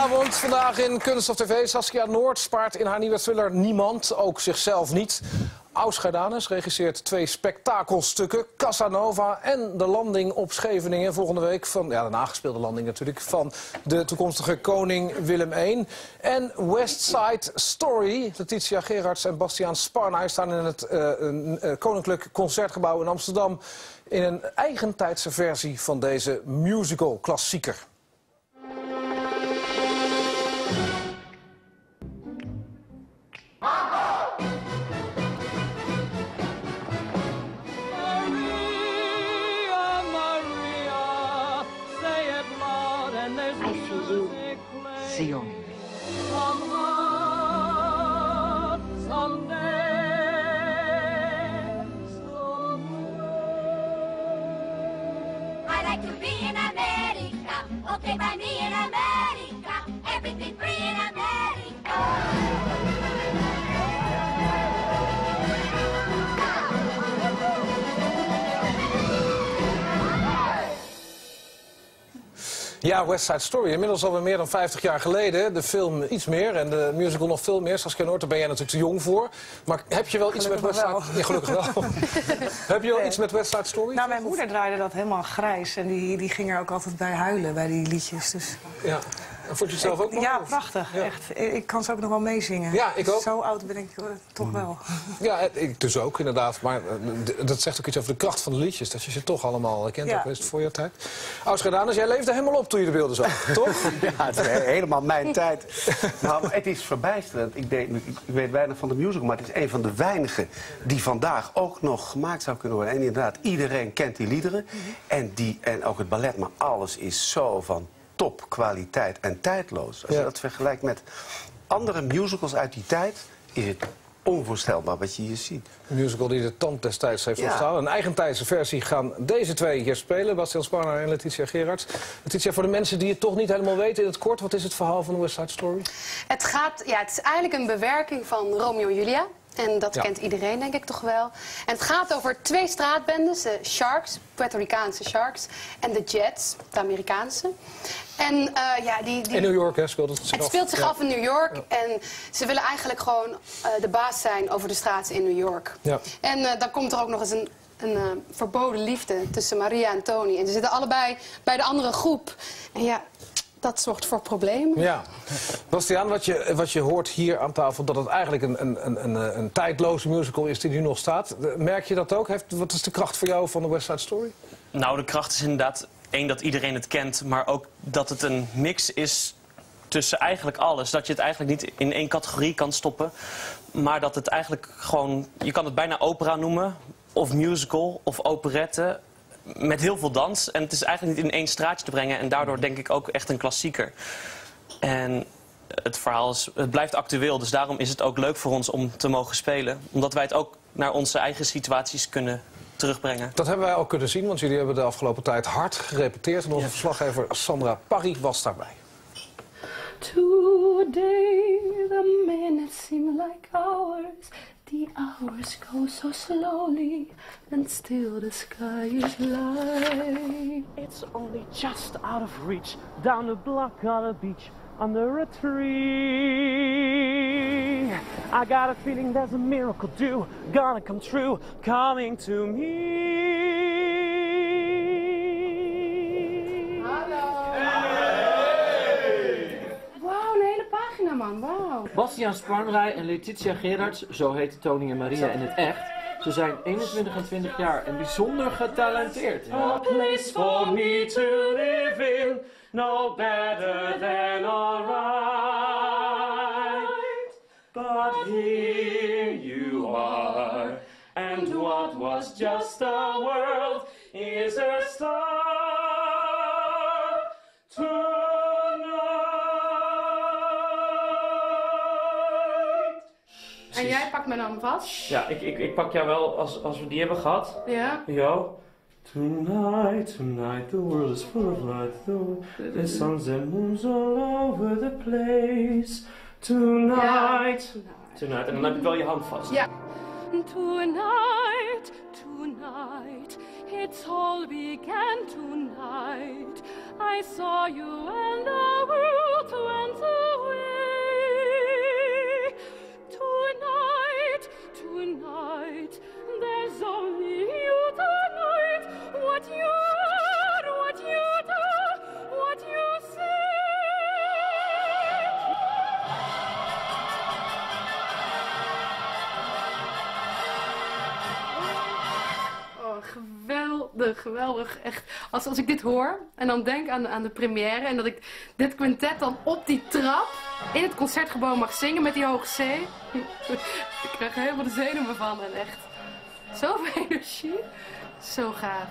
Goedenavond, vandaag in Kunst of TV. Saskia Noord spaart in haar nieuwe thriller niemand, ook zichzelf niet. Aus Geerdanus regisseert 2 spektakelstukken. Casanova en de landing op Scheveningen volgende week. Van, ja, de nagespeelde landing natuurlijk. Van de toekomstige koning Willem I. En West Side Story. Letitia Gerards en Bastiaan Sparnaay staan in het Koninklijk Concertgebouw in Amsterdam. In een eigentijdse versie van deze musical-klassieker. See you. I like to be in America. Okay, by me in America. Everything free in America. Ja, West Side Story. Inmiddels alweer meer dan 50 jaar geleden. De film iets meer en de musical nog veel meer. Saskia Noord, daar ben jij natuurlijk te jong voor. Maar heb je wel iets met West Side... Ja, gelukkig wel. Heb je wel iets met West Side Story? Nou, mijn moeder draaide dat helemaal grijs. En die ging er ook altijd bij huilen, bij die liedjes. Dus... Ja. En vond je het zelf ook nog? Ja, prachtig. Ja. Echt. Ik kan ze ook nog wel meezingen. Ja, ik ook. Zo oud ben ik toch wel. Ja, ik dus ook inderdaad. Maar dat zegt ook iets over de kracht van de liedjes. Dat je ze toch allemaal kent, ook is het voor je tijd. Aus Geerdanus, jij leefde helemaal op toen je de beelden zag, toch? Ja, het is helemaal mijn tijd. Nou, het is verbijsterend. Ik weet weinig van de musical, maar het is een van de weinigen die vandaag ook nog gemaakt zou kunnen worden. En inderdaad, iedereen kent die liederen. En ook het ballet, maar alles is zo van topkwaliteit en tijdloos. Als je dat vergelijkt met andere musicals uit die tijd, is het onvoorstelbaar wat je hier ziet. Een musical die de tand destijds heeft ontstaan. Een eigentijdse versie gaan deze 2 hier spelen. Bastiaan Sparnaay en Letitia Gerards. Letitia, voor de mensen die het toch niet helemaal weten in het kort, wat is het verhaal van West Side Story? Het is eigenlijk een bewerking van Romeo en Julia. En dat kent iedereen, denk ik toch wel. En het gaat over 2 straatbendes, de Sharks, Puerto Ricaanse Sharks, en de Jets, de Amerikaanse. En in New York, hè, speelt het zich af. Het speelt zich af in New York en ze willen eigenlijk gewoon de baas zijn over de straten in New York. Ja. En dan komt er ook nog eens een verboden liefde tussen Maria en Tony. En ze zitten allebei bij de andere groep. En ja, dat zorgt voor problemen. Ja. Bastiaan, wat je hoort hier aan tafel, dat het eigenlijk een tijdloze musical is die nu nog staat. Merk je dat ook? Wat is de kracht voor jou van de West Side Story? Nou, de kracht is inderdaad één dat iedereen het kent, maar ook dat het een mix is tussen eigenlijk alles. Dat je het eigenlijk niet in één categorie kan stoppen, maar dat het eigenlijk gewoon, je kan het bijna opera noemen, of musical, of operette, met heel veel dans. En het is eigenlijk niet in één straatje te brengen en daardoor denk ik ook echt een klassieker. En het verhaal het blijft actueel, dus daarom is het ook leuk voor ons om te mogen spelen. Omdat wij het ook naar onze eigen situaties kunnen terugbrengen. Dat hebben wij ook kunnen zien, want jullie hebben de afgelopen tijd hard gerepeteerd. En onze verslaggever Sandra Parry was daarbij. Today the minutes seem like hours. The hours go so slowly, and still the sky is light. It's only just out of reach, down the block on the beach, under a tree. I got a feeling there's a miracle due, gonna come true, coming to me. Hallo. Wauw, een hele pagina, man. Wauw. Bastiaan Sparnaay en Letitia Gerards, zo heten Tony en Maria in het echt. Ze zijn 21 en 20 jaar en bijzonder getalenteerd. A place for me to live in, no better than alright. But here you are, and what was just a world is a star tonight. En jij pakt me dan vast? Ja, ik pak jou wel als we die hebben gehad. Ja. Yo. Tonight, tonight, the world is full of light. The suns and moons all over the place. Tonight. Ja. Tonight. En dan heb ik wel je hand vast. Ja. Tonight, tonight, it's all began tonight. I saw you and the world went geweldig, geweldig. Echt, als ik dit hoor en dan denk aan de première en dat ik dit quintet dan op die trap in het concertgebouw mag zingen met die hoge C. Ik krijg er helemaal de zenuwen van en echt zoveel energie. Zo gaaf.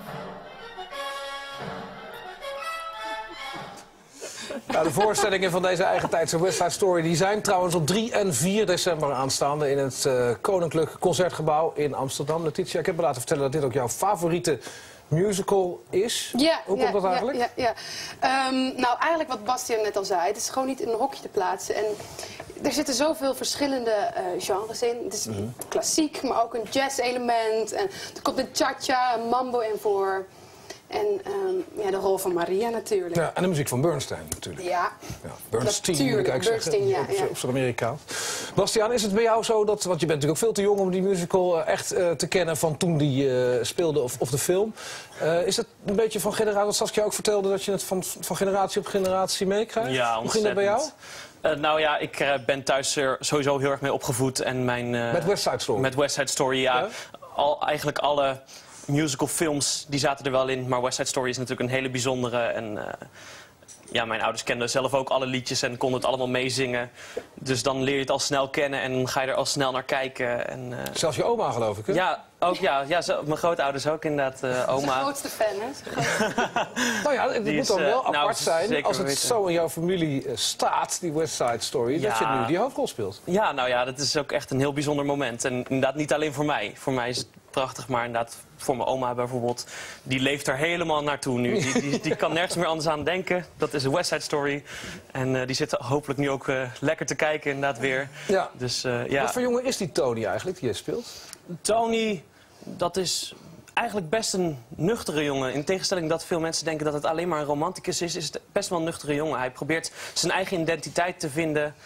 Nou, de voorstellingen van deze eigentijdse West Side Story die zijn trouwens op 3 en 4 december aanstaande in het Koninklijk Concertgebouw in Amsterdam. Letitia, ik heb me laten vertellen dat dit ook jouw favoriete musical is. Ja, hoe komt dat eigenlijk? Ja. Nou, eigenlijk wat Bastiaan net al zei, het is gewoon niet in een hokje te plaatsen. En er zitten zoveel verschillende genres in. Het is klassiek, maar ook een jazz-element. En er komt een cha-cha, een mambo in voor. En de rol van Maria natuurlijk. Ja, en de muziek van Bernstein natuurlijk. Ja, Bernstein, natuurlijk. moet ik eigenlijk zeggen. Op zijn Amerikaans. Bastiaan, is het bij jou zo dat, want je bent natuurlijk ook veel te jong om die musical echt te kennen van toen die speelde of de film. Is het een beetje van generatie, wat Saskia ook vertelde, dat je het van generatie op generatie meekrijgt? Ja, hoe ging dat bij jou? Nou ja, ik ben thuis er sowieso heel erg mee opgevoed. En met West Side Story? Met West Side Story, ja. Eigenlijk alle musicalfilms die zaten er wel in, maar West Side Story is natuurlijk een hele bijzondere. En mijn ouders kenden zelf ook alle liedjes en konden het allemaal meezingen. Dus dan leer je het al snel kennen en dan ga je er al snel naar kijken. En, zelfs je oma, geloof ik, hè? Ja, ook mijn grootouders ook inderdaad. Oma. Zijn grootste fan, hè? Nou ja, het moet dan wel apart zijn als het weten. zo in jouw familie staat, die West Side Story, dat je nu die hoofdrol speelt. Ja, nou ja, dat is ook echt een heel bijzonder moment. En inderdaad niet alleen voor mij. Voor mij is het prachtig, maar inderdaad voor mijn oma bijvoorbeeld, die leeft er helemaal naartoe nu. Die kan nergens meer anders aan denken. Dat is een West Side Story. En die zit hopelijk nu ook lekker te kijken inderdaad weer. Ja. Dus, Wat voor jongen is die Tony eigenlijk, die je speelt? Tony, dat is eigenlijk best een nuchtere jongen. In tegenstelling dat veel mensen denken dat het alleen maar een romanticus is het best wel een nuchtere jongen. Hij probeert zijn eigen identiteit te vinden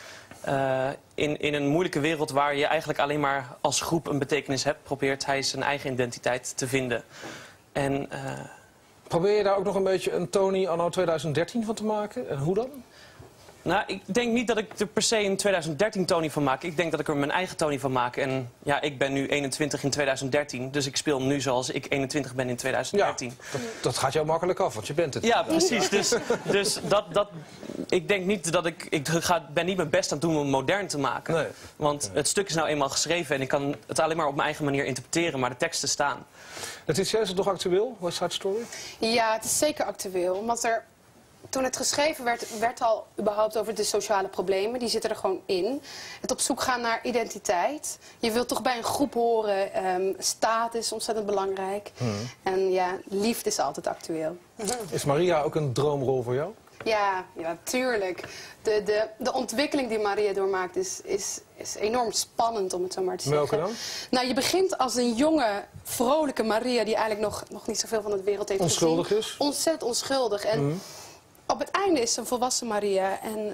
in een moeilijke wereld waar je eigenlijk alleen maar als groep een betekenis hebt. Probeert hij zijn eigen identiteit te vinden. En, probeer je daar ook nog een beetje een Tony anno 2013 van te maken? En hoe dan? Nou, ik denk niet dat ik er per se een 2013 Tony van maak. Ik denk dat ik er mijn eigen Tony van maak. En ja, ik ben nu 21 in 2013. Dus ik speel nu zoals ik 21 ben in 2013. Ja, dat gaat jou makkelijk af, want je bent het. Ja, precies. Dus ik denk niet dat ik ben niet mijn best aan het doen om modern te maken. Nee. Want het stuk is nou eenmaal geschreven en ik kan het alleen maar op mijn eigen manier interpreteren. Maar de teksten staan. Letitia, is het nog actueel, West Side Story? Ja, het is zeker actueel. Omdat toen het geschreven werd al überhaupt over de sociale problemen. Die zitten er gewoon in. Het op zoek gaan naar identiteit. Je wilt toch bij een groep horen. Staat is ontzettend belangrijk. En ja, liefde is altijd actueel. Is Maria ook een droomrol voor jou? Ja, tuurlijk. De ontwikkeling die Maria doormaakt is enorm spannend, om het zo maar te zeggen. Welke dan? Nou, je begint als een jonge, vrolijke Maria die eigenlijk nog niet zoveel van de wereld heeft gezien. Onschuldig is? Ontzettend onschuldig. En op het einde is ze een volwassen Maria en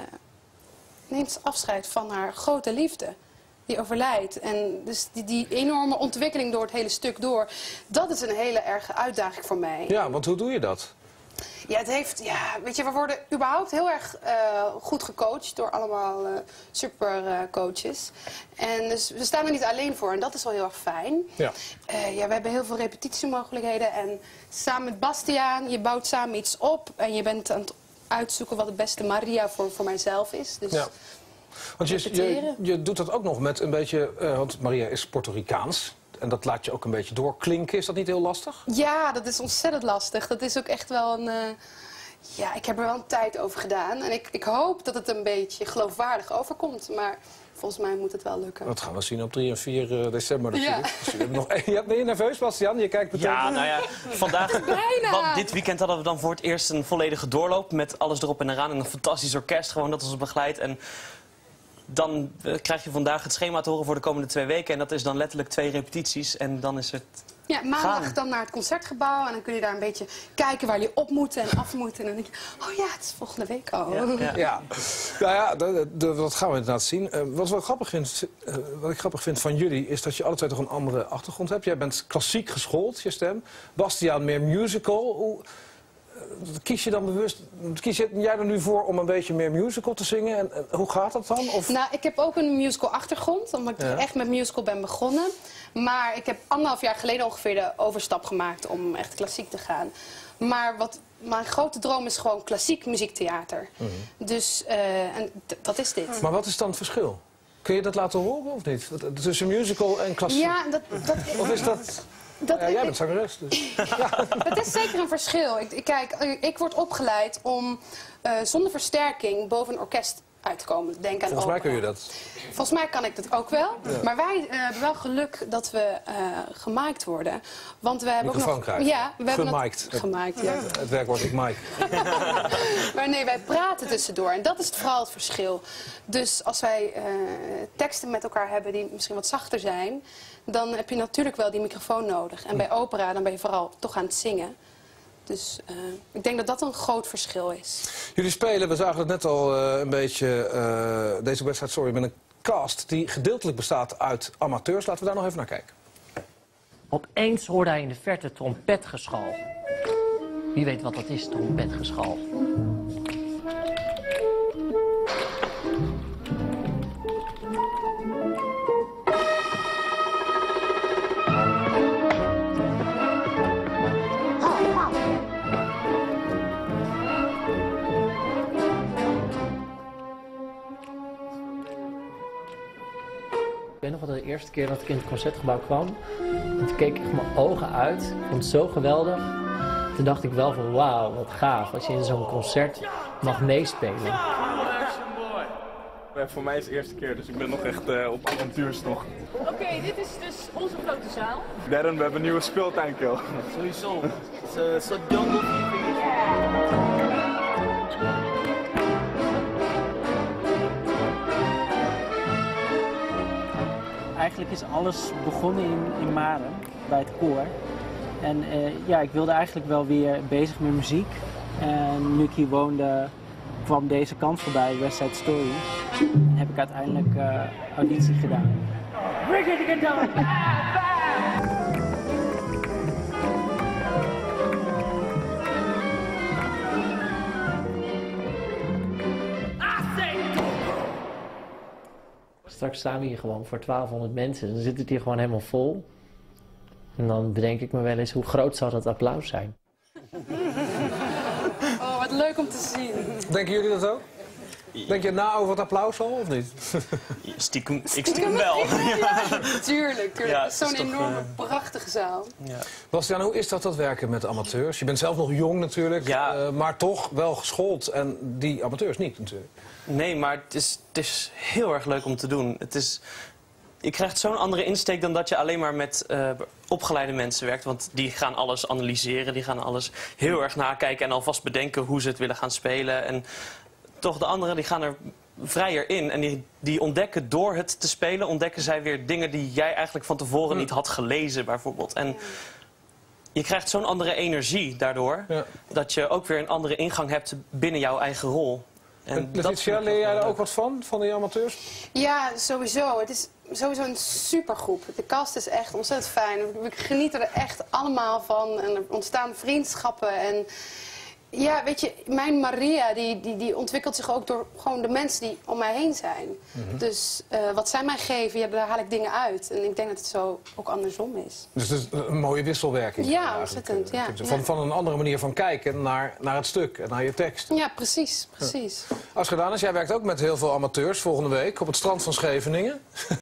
neemt afscheid van haar grote liefde. Die overlijdt. En dus die enorme ontwikkeling door het hele stuk door, dat is een hele erge uitdaging voor mij. Ja, want hoe doe je dat? Ja, weet je, we worden überhaupt heel erg goed gecoacht door allemaal supercoaches. En dus we staan er niet alleen voor en dat is wel heel erg fijn. Ja. We hebben heel veel repetitiemogelijkheden en samen met Bastiaan, je bouwt samen iets op en je bent aan het uitzoeken wat het beste Maria voor mijzelf is. Dus ja. Want je doet dat ook nog met een beetje, want Maria is Puerto Ricaans. En dat laat je ook een beetje doorklinken. Is dat niet heel lastig? Ja, dat is ontzettend lastig. Dat is ook echt wel een... ik heb er wel een tijd over gedaan. En ik hoop dat het een beetje geloofwaardig overkomt. Maar volgens mij moet het wel lukken. Dat gaan we zien op 3 en 4 december natuurlijk. Ja. Ben je nerveus, Bastiaan? Je kijkt meteen. Ja, nou ja, vandaag... Want dit weekend hadden we dan voor het eerst een volledige doorloop. Met alles erop en eraan. En een fantastisch orkest gewoon dat ons begeleidt. En dan krijg je vandaag het schema te horen voor de komende 2 weken. En dat is dan letterlijk 2 repetities. En dan is het Ja, maandag dan naar het concertgebouw. En dan kun je daar een beetje kijken waar je op moet en af moet. En dan denk je, oh ja, het is volgende week al. Ja. Nou ja, dat gaan we inderdaad zien. Wat ik grappig vind van jullie is dat je alle twee toch een andere achtergrond hebt. Jij bent klassiek geschoold, je stem. Bastiaan meer musical. Kies je dan bewust, kies jij er nu voor om een beetje meer musical te zingen? En hoe gaat dat dan? Of... Nou, ik heb ook een musical achtergrond, omdat ik echt met musical ben begonnen. Maar ik heb 1,5 jaar geleden ongeveer de overstap gemaakt om echt klassiek te gaan. Maar mijn grote droom is gewoon klassiek muziektheater. Dus en dat is dit. Maar wat is dan het verschil? Kun je dat laten horen of niet? Tussen musical en klassiek? Ja, of is dat... jij bent zangeres. Dus. Het is zeker een verschil. Ik word opgeleid om zonder versterking boven een orkest uit te komen. Denk aan Volgens mij kun je dat. Volgens mij kan ik dat ook wel. Ja. Maar wij hebben wel geluk dat we gemiked worden. Want we hebben microfoon ook nog... krijgen. Ja, we hebben gemiked, ja. Het werkwoord ik mic. Maar nee, wij praten tussendoor. En dat is vooral het verschil. Dus als wij teksten met elkaar hebben die misschien wat zachter zijn, dan heb je natuurlijk wel die microfoon nodig. En bij opera dan ben je vooral toch aan het zingen. Dus ik denk dat dat een groot verschil is. Jullie spelen, we zagen het net al een beetje, deze West Side Story met een cast die gedeeltelijk bestaat uit amateurs. Laten we daar nog even naar kijken. Opeens hoorde hij in de verte trompetgeschal. Wie weet wat dat is, trompetgeschal. Ik weet nog wel de eerste keer dat ik in het Concertgebouw kwam. En toen keek ik mijn ogen uit. Ik vond het zo geweldig. Toen dacht ik wel van wauw, wat gaaf. Als je in zo'n concert mag meespelen. Voor mij is het de eerste keer, dus ik ben nog echt op avontuurstocht. Oké, dit is dus onze grote zaal. Darren, we hebben een nieuwe speeltuin, Kel. Sowieso. Het is een soort jungle feeling. Eigenlijk is alles begonnen in Maren, bij het koor. En ja, ik wilde eigenlijk wel weer bezig met muziek. En nu ik hier woonde, kwam deze kant voorbij, West Side Story. En heb ik uiteindelijk auditie gedaan. Straks staan we hier gewoon voor 1200 mensen. Dan zit het hier gewoon helemaal vol. En dan bedenk ik me wel eens, hoe groot zal dat applaus zijn? Oh, wat leuk om te zien. Denken jullie dat ook? Denk je na over het applaus al, of niet? Ik stiekem wel. Ja, tuurlijk. Ja, zo'n enorme, prachtige zaal. Ja. Bastiaan, hoe is dat werken met amateurs? Je bent zelf nog jong natuurlijk, maar toch wel geschoold. En die amateurs niet natuurlijk. Nee, maar het is heel erg leuk om te doen. Je krijgt zo'n andere insteek dan dat je alleen maar met opgeleide mensen werkt. Want die gaan alles analyseren, die gaan alles heel erg nakijken en alvast bedenken hoe ze het willen gaan spelen. En toch de anderen die gaan er vrijer in. En die ontdekken door het te spelen, ontdekken zij weer dingen die jij eigenlijk van tevoren niet had gelezen bijvoorbeeld. En je krijgt zo'n andere energie daardoor, dat je ook weer een andere ingang hebt binnen jouw eigen rol. En Letitia, leer jij er ook wat van die amateurs? Ja, sowieso. Het is sowieso een supergroep. De cast is echt ontzettend fijn. We genieten er echt allemaal van. En er ontstaan vriendschappen. En ja, weet je, mijn Maria die ontwikkelt zich ook door gewoon de mensen die om mij heen zijn. Dus wat zij mij geven, daar haal ik dingen uit. En ik denk dat het zo ook andersom is. Dus het is een mooie wisselwerking. Ja, ontzettend. Ja. Van een andere manier van kijken naar het stuk en naar je tekst. Ja, precies. Als gedaan is, jij werkt ook met heel veel amateurs volgende week op het strand van Scheveningen.